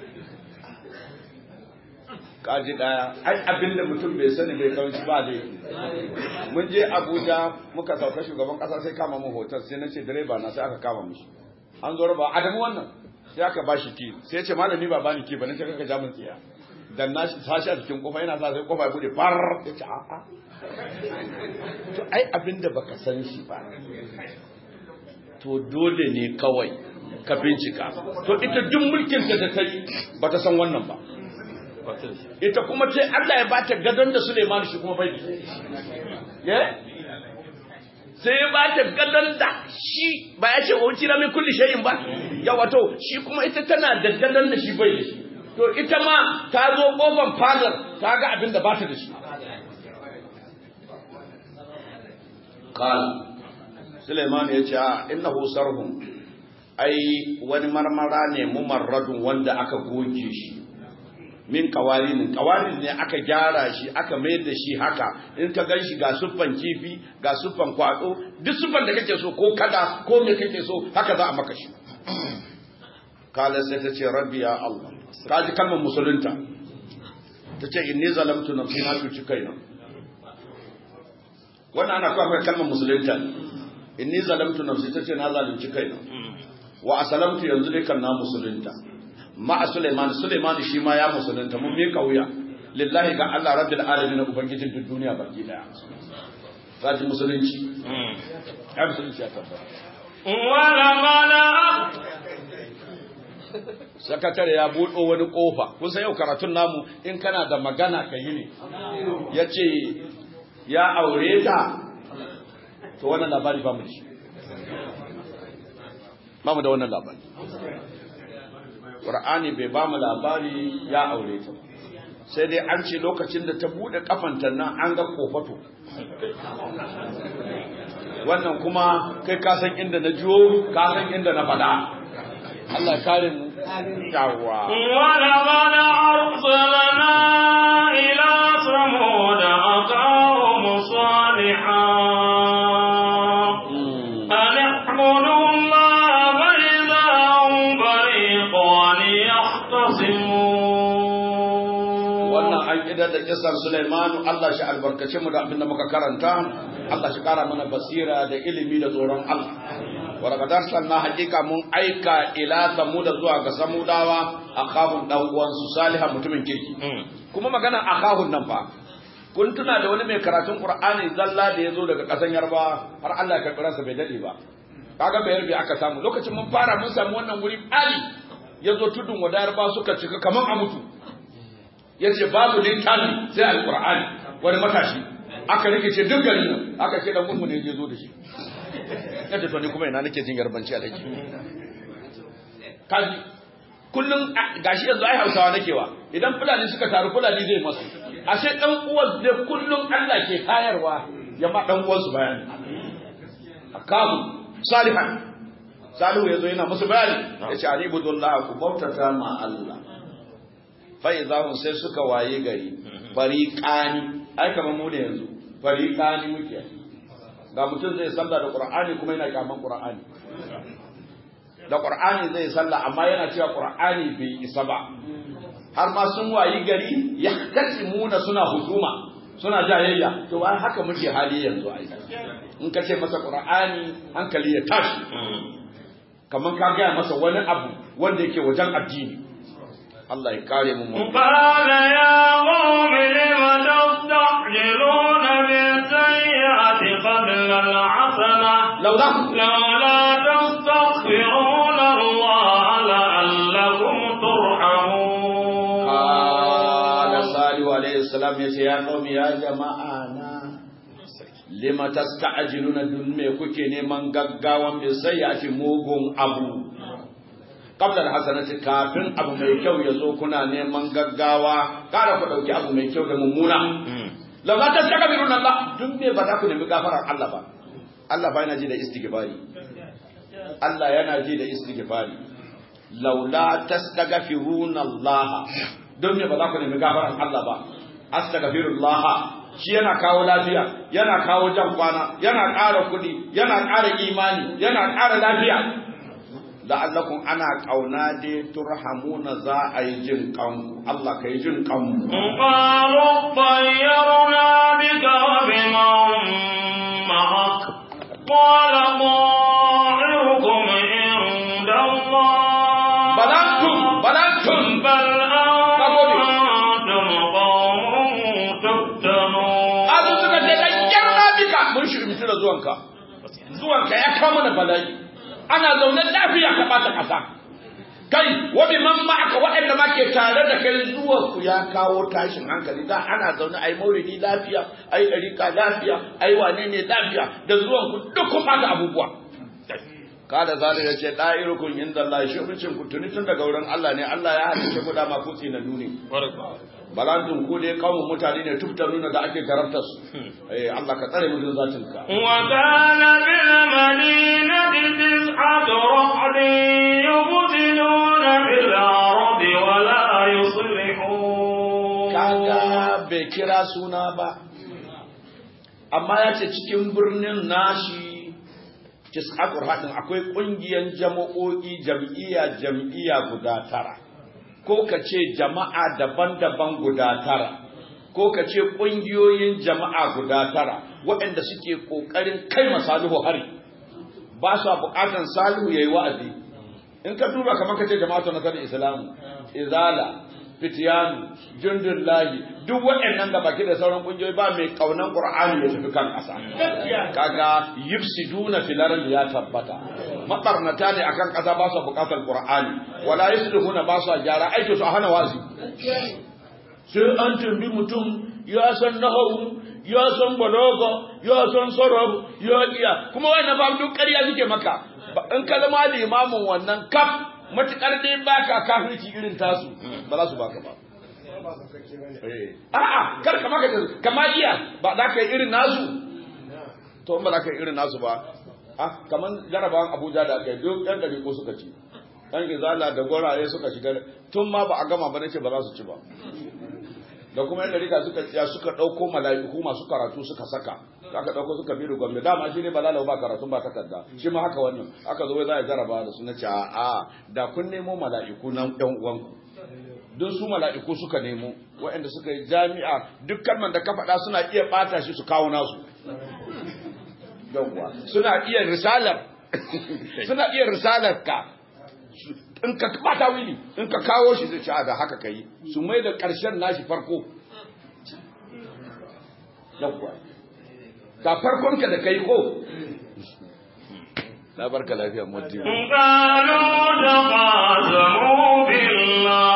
kaji daya ai abinda mutum bai sani bai kawo shi ba dai mun je Abuja muka sauka shugaban kasa sai kama mu hotel sai nace direba na sai aka kama mishi an zo raba Adamu wannan sai aka bashi ki sai ya ce malami ba bani ki ba nace kaka ja mun tsiya dan na sashi a cikin kofa yana sa sai kofa ya bude far ya ce a a to ai abinda baka san shi ba to dole ne kawai ka bincika to ita duk mulkin ta da kai bata san wannan ba ita kuma ce Allah ya bata gadon da Suleiman shi kuma bai eh sai ya bata gadon da shi ba ya ce wuci na min kulli shay'in ba ya wato shi kuma ita tana da gadon da shi bai da shi to ita ma ta zo kofar fadar ta ga abin da bata da shi qal Suleiman ya ce innahu sarhum ai wani marmara ne mumarradun wanda aka goge shi min kawarin kawarin ne aka gyara shi aka mai da shi haka in ka gan shi ga suffan kifi ga suffan kwado duk suffan da kake so ko kada ko me kake so haka za a maka shi kala sai ta ce rabbi ya Allah kaji kalmar musulunta ta ce inni zalamtu nafsi na tuci kaina wannan ana kawo kalmar musulunta inni zalamtu nafsi ta ce na zalunci kaina wa asalamtu yanzu dai kan na musulunta ma'a Sulaiman Sulaiman shi ma ya musulunta mun mika wuya lillahi ga Allah rabbil alamin ubangijin duk duniya baki daya sai musulunci ai musulunci ya tabbata wala mala sakatare ya buɗo wani ƙofa kun san yau karatun namu in kana da magana ka yi ne ya ce ya aure ta to wannan labari ba mu da shi ba mu da wannan labari ƙur'ani bai ba mu labari ya aure ta sai dai an ce lokacin da ta buɗe kafanta nan an ga kofato wannan kuma kai ka san inda na jiyo ka san inda na faɗa Allah kare mu yawa wala bana arsalna ila samud aqahum salihan an ihmadu Allah wa idahum fariqan yahtasimun wannan an kida da kisan Sulaiman Allah shi albarkace mu da abin da muka karanta Allah shi kara mana basira da ilimi da tsoron Allah warqadar sanna hakika mun aika ila samuda zuwa ga samudawa akhahun dan uwan su salihan mutumin kirki kuma magana akhahun nan fa kun tuna da wani mai karatun qur'ani zalla da yazo daga kasan yarba har Allah ya karbi ransa bai dade ba kaga bai yarbi aka samu lokacin mun fara mun samu wannan guri ali yazo tudun wadayar ba suka cika kaman a mutu yace babu littafi sai alqur'ani wani matashi aka rikice duk garin nan aka ce dan gunmu ne ya zo da shi kada to ni kuma ina nake jin yarbanci alaji kaji kullun gashi yanzu ai Hausawa nakewa idan fulani suka taru fulani zai masu ashe dan uwan da kullun Allah ke kayarwa ya ma dan uwan su bayani akabu salihan salihu yazo yana musu bayani yace alibudullah ku bautata ma Allah fa idahum sai suka waye gari fariqani ai kamar mu ne yanzu fariqani muke ga mutum zai salla da Qur'ani kuma yana kyaman Qur'ani da Qur'ani zai salla amma yana cewa Qur'ani bai isa ba har ma sun wayi gari yahtasimuna suna husuma suna jayayya to wai haka muke hali yanzu ai in ka ce masa Qur'ani hankali ya tashi kaman ka ga masa wani abu wanda yake wajen addini Allah ya kare mu mu qala ya qawmi lima tastajiluna bil sayyi'ati qabla al hasana law la la tastaghfiruna Allah la'allakum turhamun qala salih alayhi salam ya ce ya qawmi ya jama'ana lima tastajiluna dun me kuke neman gaggawan bil sayyi'ati mugun abu qabla alhasanati kafin abu mai kyau yazo kuna neman gaggawa kada ku dauki abu mai kyau da mummuna la ba tastakbirun Allah dun ne ba za ku nemi gafarar Allah ba Allah ba yana ji da istighfari Allah yana ji da istighfari laula tastaghfirun Allah dun ne ba za ku nemi gafarar Allah ba astaghfirullah shi yana kawo lafiya yana kawo jan kwana yana ƙara kudi yana ƙara imani yana ƙara lafiya la'allakum ana kauna dai turhamuna za a yi jin kanku Allah kai jin kanku qalu tayyarna bika wa biman ma'ak qala ta'irukum inda Allah balantum balantum bal antum qawmun tuftanun azu suka ce tayyarna bika mun shi mutu da zuwanka zuwanka ya kawo mana bala'i ana zaune lafiya ka bata kasa kai wabi man ma'aka waɗanda ma ke tare da kai zuwa ku ya kawo tashin hankali da ana zaune ai maulidi lafiya ai dariƙa lafiya ai wane ne lafiya da zuwan ku duk ku fata abubuwa kada zalika yace da'irukum inda Allah shukricin ku tuni tun daga wurin Allah ne Allah ya halice ku da ma ku tsina nuni balantun ku dai kawo mutane ne tufta nuna da ake garabta su eh Allah ka tsare mu da zatin ka wa kana bil madinati tis'atu rahdin yubtiluna bil ardi wa la yuslihun kaga bai kira suna ba amma yace cikin birnin nashi tis'atu rahdin akwai kungiyan jama'o'i jam'iyya jam'iyya guda tara ko ka ce jama'a daban-daban guda tara ko ka ce ƙungiyoyin jama'a guda tara waɗanda suke ƙoƙarin kai ma Salihu hari ba su buƙatan Salihu yayi wa'azi in ka duba kamar ka ce jama'atu nasarar islamu izala fitiyanu jundullahi duk waɗannan da baki da sauran kungiyoyi ba mai kaunan qur'ani ya tafi kan ƙasa kaga yufsiduna fil ardi ya tabbata mabarnata ne akan ƙasa ba su buƙatar qur'ani wala yusluhuna ba su gyara aiki su hana wazi sai an tambi mutum ya san nahawu ya san balaga ya san sarab ya iya kuma wannan ba duk ƙarya suke maka in ka zama limamin wannan kaf matuƙar dai baka kafirci irin tasu ba za su baka ba a'a kar ka maka kama iya ba za ka yi irin nasu to ba za ka yi irin nasu ba ah kaman jarabawan Abuja da kai duk ɗan ɗari ko suka ci ɗan izala da goraye suka shiga tun ma ba a gama ba nace ba za su ci ba da kuma yan ɗarika suka tsaya suka ɗauko mala'iku masu karatu suka saka aka ɗauko suka bi gombe dama shi ne ba lalau ba karatun ba takarda shi ma haka wannan aka zo wai za a jaraba da su na ce a da kun nemo mala'iku nan ɗan uwanku don su mala'iku suka nemo waɗanda suka yi jami'a duk kalman da ka faɗa suna iya ɓata shi su kawo nasu yawwa suna iya risalar suna iya risalar ka in ka bata wili in ka kawo shi zai ci da haka kai su mai da ƙarshen nashi farko yawwa ka farkon ka da kai ko na barka lafiya mutum qalu taqasamu billah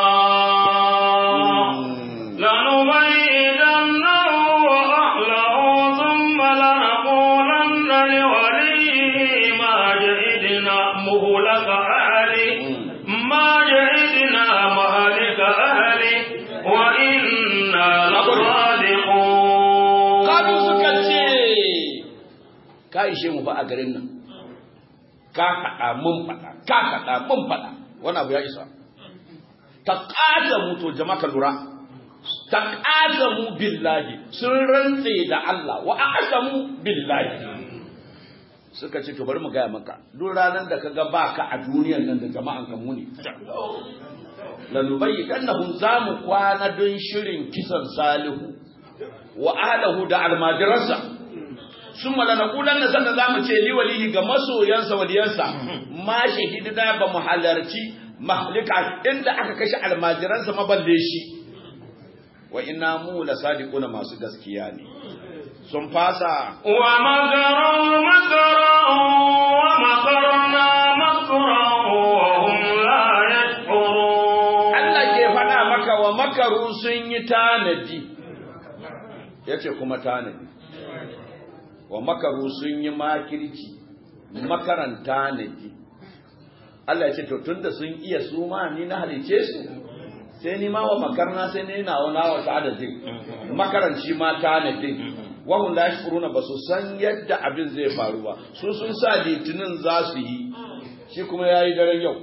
lanubayyidanna wa ahlahu thumma lanaqulanna liwaliyhi ma ja'idna muhlaka ما جئنا مهلك أهله وإنا لصادقون قالوا سكتي كاي شيء مو بقى غرين ka faɗa mun faɗa ka faɗa mun faɗa wannan abu ya isa taqadamu to jama'a lura taqadamu billahi sun rantse da Allah wa aqsamu billahi suka ce to bari mu gaya maka duk ranar da kaga baka a duniyar nan da jama'an kan mu ne lanubayyi annahum zamu kwana don shirin kisan salihu wa ahlihi da almajiransa summa lanaqulanna sannan zamu ce li walihi ga masoyansa waliyansa ma shahidina ba mu halarci mahlika inda aka kashe almajiransa maballe shi wa inna mu lasadiquna masu gaskiya ne sun fasa wa makaru makaru wa makarna makran wa hum la yash'urun Allah ke faɗa maka wa makaru sun yi tanadi yace kuma tanadi wa makaru sun yi makirci makaran tanadi Allah yace to tunda sun iya su ma ni na halice su sai ni ma wa makarna sai ni na wa nawa ta'adadin makaran shi ma tanadin wahun la yashkuruna basu san yadda abin zai faru ba su sun sa litinin za su yi shi kuma yayi daren yau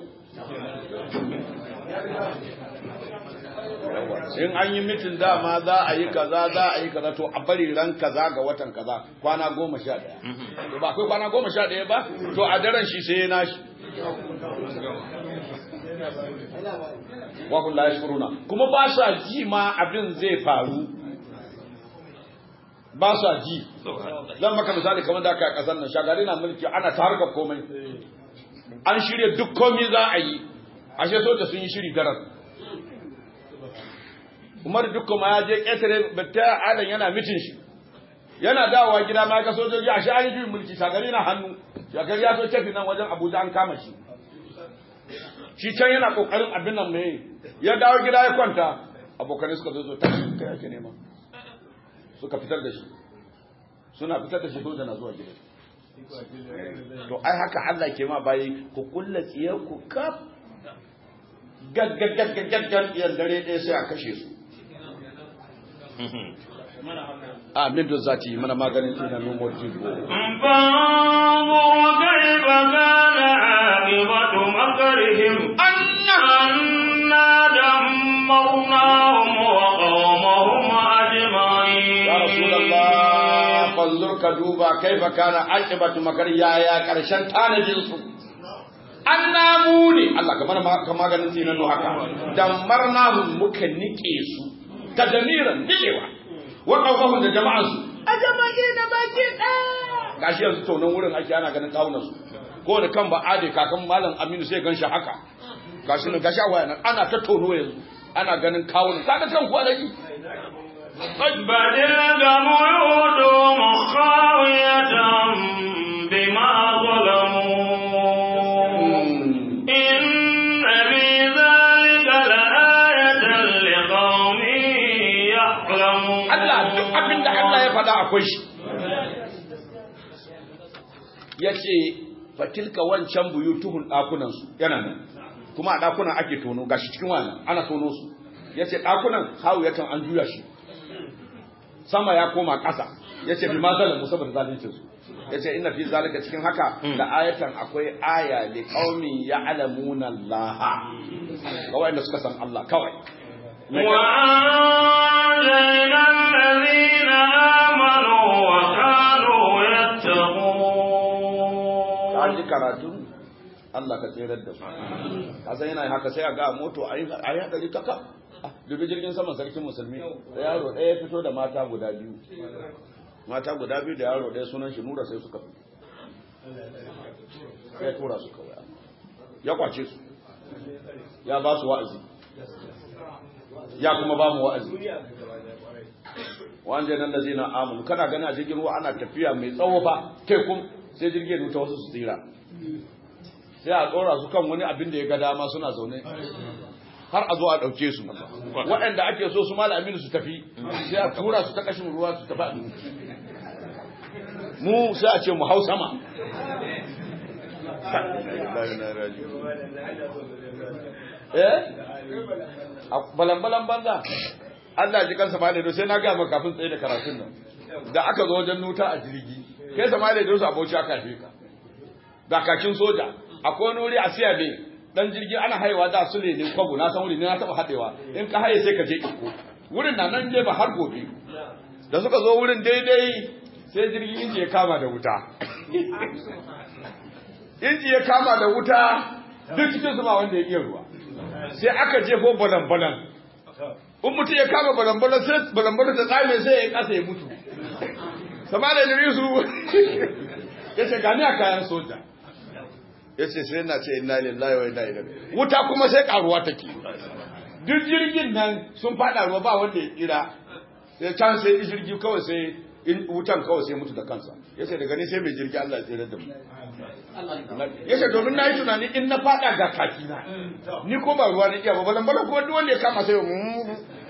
in an yi mitin dama za a yi kaza za a yi kaza to a bari ran kaza ga watan kaza kwana goma sha ɗaya to ba akwai kwana goma sha ɗaya ba to a daren shi sai ya nashi wahun la yashkuruna kuma ba sa ji ma abin zai faru ba sa ji zan maka misali kamar da aka kasar nan shagari na mulki ana ta harkar komai an shirya duk komai za a yi ashe soja sun yi shiri darar umar duk kuma ya je ƙetare batta alan yana mitin shi yana dawowa gida ma ga sojoji ashe an yi mulki shagari na hannu shagari ya so tafi nan wajen abuja an kama shi shi can yana kokarin abin nan mai ya dawo gida ya kwanta abokanai suka zo zo ta kai ake nema suka fitar da shi suna fitar da shi soja na zuwa gida to ai haka Allah ke ma bayi ku kulla tsiyar ku kaf gaggaggaggaggar yan dare ɗaya sai a kashe su amin da zati mana maganin tunan numar jibo fanzur kayfa kana aqibatu makrihim anna dammarnahum wa qawmahum ajma'in ya rasulullah fanzur ka duba kaifa kana aqibatu makar yaya karshen tanajin su annamu ne Allah kamar ka maganin tunan haka dammarnahum muka nike su tadmiran nikewa wa qawmahum da jama'ansu a jama'i na baki da gashi yanzu to nan wurin ake ana ganin kawunan su ko da kan ba ade kakan malam Aminu sai gan shi haka gashi nan gashi a waya nan ana ta tono yanzu ana ganin kawun kaga kan ku alaji بدل بيوتهم خاوية بما ظلموا إن في ذلك لآية لقوم يعلمون Allah duk abin da Allah ya faɗa akwai shi yace fatilka wancan buyutuhun dakunan su yana nan kuma a dakunan ake tono gashi cikin wannan ana tono su yace dakunan hawiyatan an juya shi sama ya koma ƙasa yace bi mazalan musabbal zalincin su yace inna fi zalika cikin haka da ayatan akwai aya li qaumin ya'lamuna Allah kawai da suka san Allah kawai وأنجينا الذين آمنوا وكانوا يتقون kaji karatu Allah ka tsirar da su kasan yana haka sai a ga moto ayi ayi hadari kaka dubi jirgin saman sarkin musulmi da yaro ɗaya ya fito da mata guda biyu mata guda biyu da yaro ɗaya sunan shi Nura sai suka fito sai tura su kawai ya kwace su ya ba su wa'azi ya kuma ba mu wa'azi wanda nan da zina amanu kana gani a jirgin ruwa ana tafiya mai tsawo ba kai kun sai jirgin ruwa wasu su tsira sai a tsora su kan wani abin da ya ga dama suna zaune har a zo a ɗauke su waɗanda ake so su mala aminu su tafi sai a tura su ta ƙashin ruwa su tafi mu sai a ce mu hau sama eh a balan-balan banza Allah ji kansa ma da sai na ga maka kafin tsaye da karatun nan da aka zo wajen nuta a jirgi kai sama da su abauci aka fi ka da kakin soja akwai wani wuri a siya be dan jirgi ana haihuwa da su ne kwago na san wuri ne na taba hadewa in ka haye sai ka je iko wurin na nan je ba har gobe da suka zo wurin daidai sai jirgi inji ya kama da wuta inji ya kama da wuta duk cikin su ba wanda ya iya ruwa sai aka jefo balan-balan in mutum ya kama balan-balan sai balan-balan ta tsame sai ya kasa ya mutu sama da Idrisu ya ce gani a kayan soja ya ce sai na ce inna lillahi wa inna ilaihi wuta kuma sai karuwa take duk jirgin nan sun fada ruwa ba wanda ya kira sai can sai jirgi kawai sai wutan kawai sai mutu da kansa ya ce daga ni sai mai jirgi Allah ya tsere da mu ya ce domin na yi tunani in na fada ga kakina ni ko ba ruwa na iya ba balan balan kuma duk wanda ya kama sai mu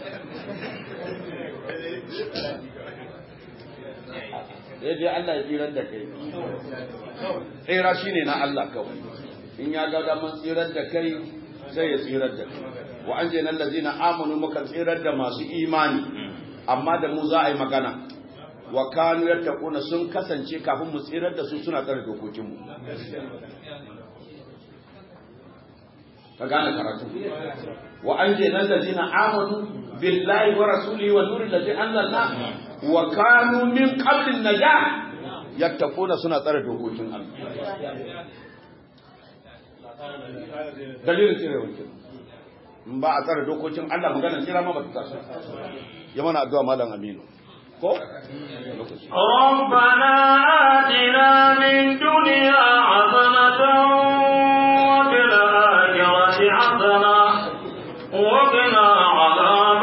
ya je Allah ya tsirar da kai tsira shine na Allah kawai in ya ga daman tsirar da kai sai ya tsirar da kai wa anjayna allazina amanu muka tsirar da masu imani amma da mu za a yi magana wa kanu yattaquna sun kasance kafin mu tsirar da su suna tsare dokokin mu ka gane karatu wa anjayna allazina amanu billahi wa rasulihi wa nuril ladzi anzalna wa kanu min qabl an-najah yattaquna suna tsare dokokin Allah dalilin tsire wanke in ba a tsare dokokin Allah magana tsira ma ba ta taso ya mana addu'a malam Aminu ko ربنا آتنا من دنيا حسنة وفي الآخرة حسنة وقنا عذاب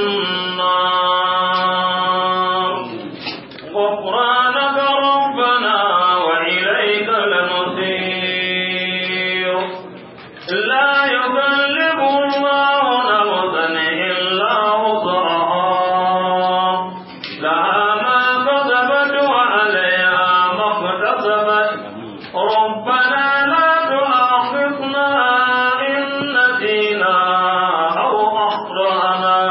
النار غفرانك ربنا وإليك المصير لا يكلف الله نفسا إلا وسعها لها ما كسبت وعليها ما اكتسبت ربنا لا تؤاخذنا إن نسينا أو أخطأنا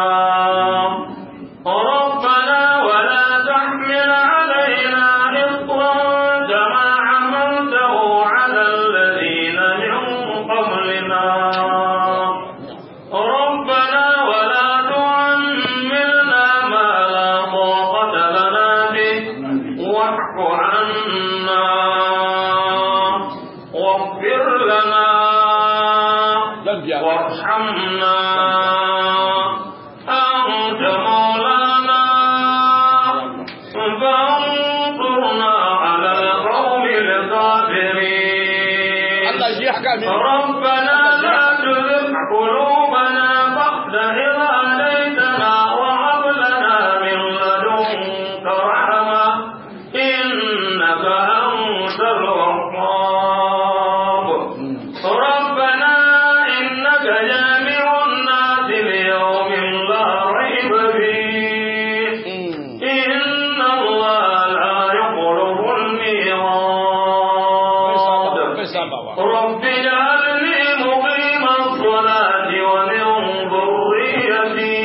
ربنا ولا تحمل علينا إصرا كما حملته على الذين من قبلنا ربنا ولا تحملنا ما لا طاقة لنا به واعف عنا واغفر لنا zan biya وارحمنا haka amin ربنا لا تزغ قلوبنا بعد إذ هديتنا وهب لنا من لدنك رحمة إنك أنت الوهاب ربنا إنك جامع الناس ليوم لا ريب فيه إن الله لا يخلف الميعاد رب اجعلني مقيم الصلاة ومن ذريتي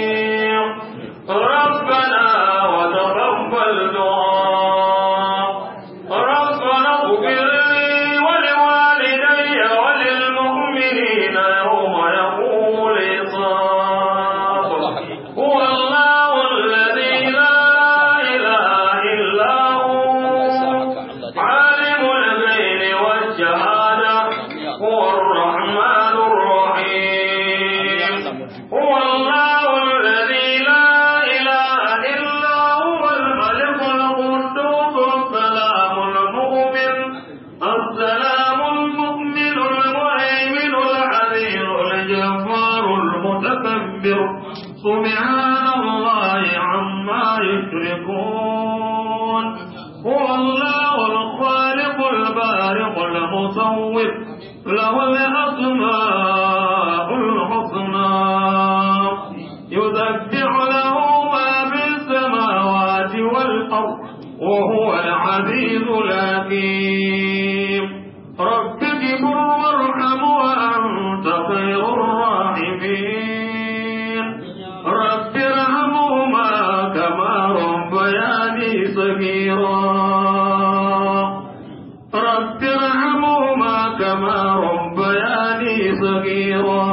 ربنا وتقبل دعاء ربنا اغفر لي ولوالدي وللمؤمنين يوم يقوم الحساب هو الله الذي لا إله إلا هو عالم الغيب والشهادة هو الرحمن الرحيم هو الله الذي لا إله إلا هو الملك القدوس السلام المؤمن السلام المؤمن المهيمن العزيز الجبار المتكبر سبحان الله عما يشركون هو الله الخالق البارئ المصور له الأسماء الحسنى يسبح له ما في السماوات والأرض وهو العزيز الحكيم رب اغفر وارحم وأنت خير الراحمين رب ارحمهما كما ربياني صغيرا رب ارحمهما كما ربياني صغيرا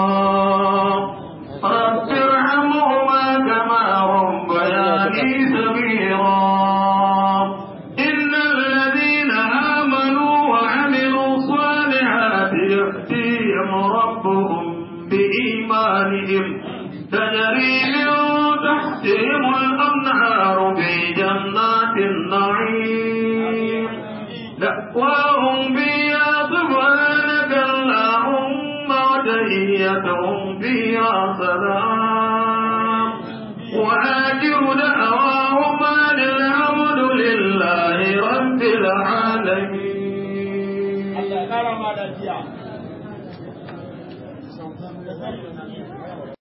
رب ارحمهما كما ربياني صغيرا إن الذين آمنوا وعملوا الصالحات يأتيهم ربهم بإيمانهم تجري من تحتهم الأنهار في جنات النعيم دعواهم فيها سبحانك اللهم وتحيتهم فيها سلام وآخر دعواهم أن الحمد لله رب العالمين.